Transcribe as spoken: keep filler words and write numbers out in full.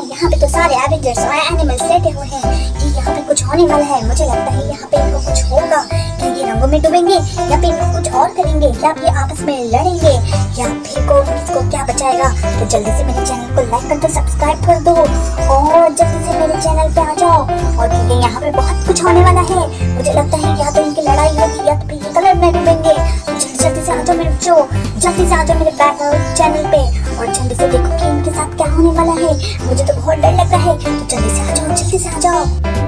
यहाँ पे तो सारे एवेंजर्स और एनिमल्स लेटे हुए हैं। ये यहाँ पे कुछ होने वाला है। मुझे लगता है यहाँ पे इनको कुछ होगा। क्या ये रंगों में डूबेंगे या फिर इनको कुछ और करेंगे या फिर आपस में लड़ेंगे या फिर कौन किसको क्या बचाएगा। तो जल्दी से मेरे चैनल को लाइक कर दो, सब्सक्राइब कर दो और जल्दी से मेरे चैनल पे आ जाओ। और क्योंकि यहाँ पे बहुत कुछ होने वाला है, मुझे लगता है या तो इनकी लड़ाई होगी या तो फिर ये कलर में डूबेंगे। जल्दी जल्दी से आ जाओ मेरे बच्चों, जल्दी से आ जाओ मेरे चैनल पे और जल्दी से देखो कि इनके साथ क्या होने वाला है। मुझे तो बहुत डर लग रहा है, तो जल्दी से आ जाओ, जल्दी से आ जाओ।